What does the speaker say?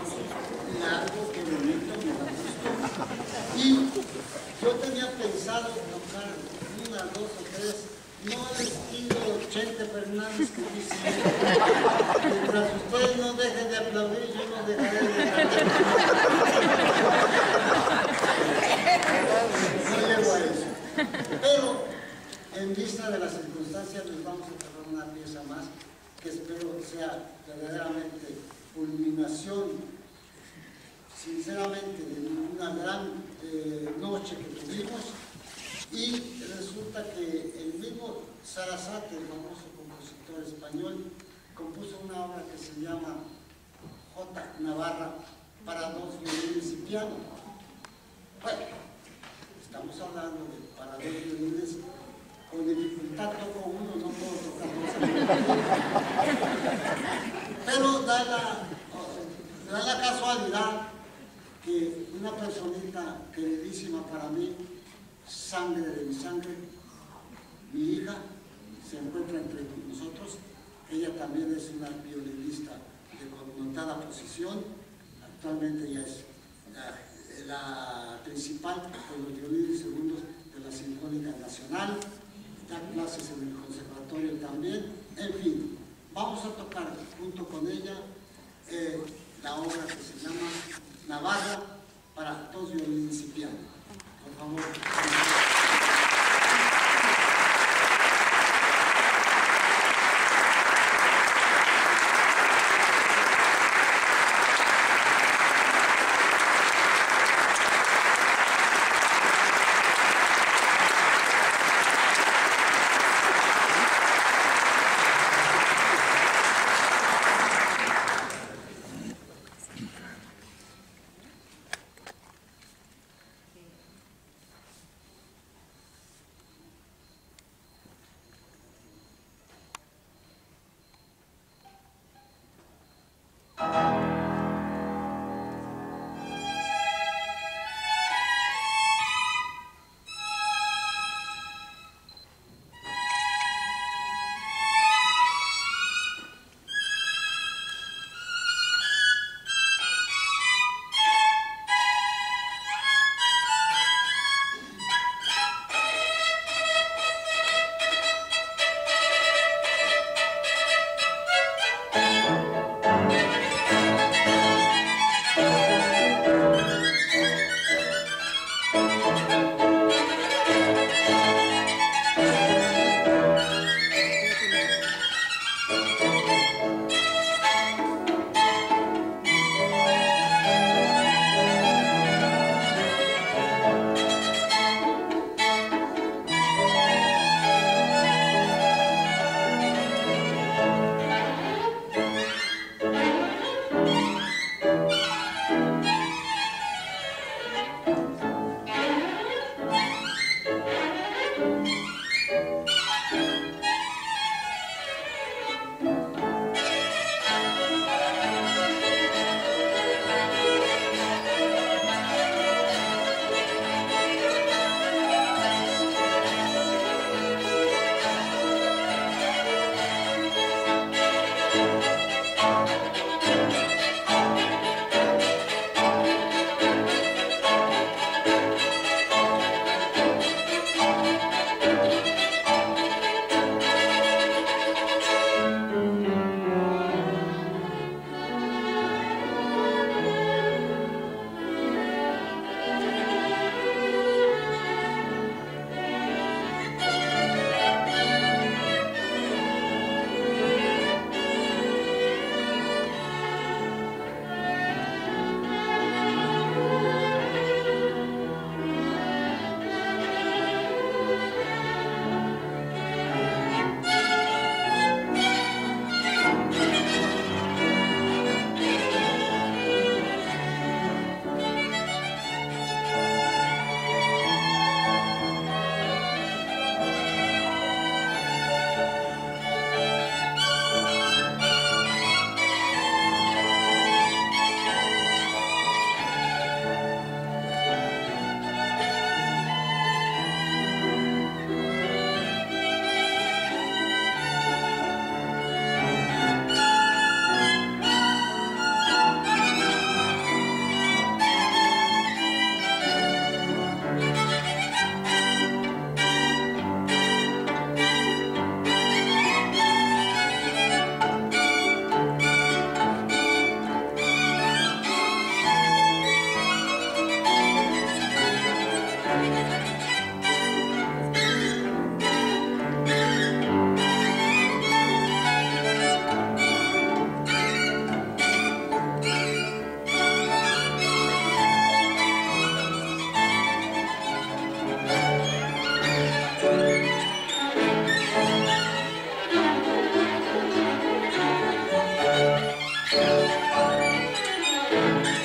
largo, qué bonito, me da gusto. Y yo tenía pensado tocar una, dos o tres, no al estilo Chente Fernández que dice, mientras ustedes no dejen de aplaudir, yo no dejaré de aplaudir. No llego a eso. Pero en vista de las circunstancias les vamos a tocar una pieza más que espero sea verdaderamente culminación, sinceramente, de una gran noche que tuvimos. Y resulta que el mismo Sarasate, el famoso compositor español, compuso una obra que se llama J. Navarra para dos violines y piano. Bueno, estamos hablando de para dos violines, con dificultad toco uno, no puedo tocar dos. Pero da la casualidad que una personita queridísima para mí, sangre de mi sangre, mi hija, se encuentra entre nosotros. Ella también es una violinista de connotada posición, actualmente ella es la principal de los violines segundos de la Sinfónica Nacional, da clases en el conservatorio también. En fin, vamos a tocar junto con ella la obra que se llama Navarra para dos violines y piano. Por favor. Thank you.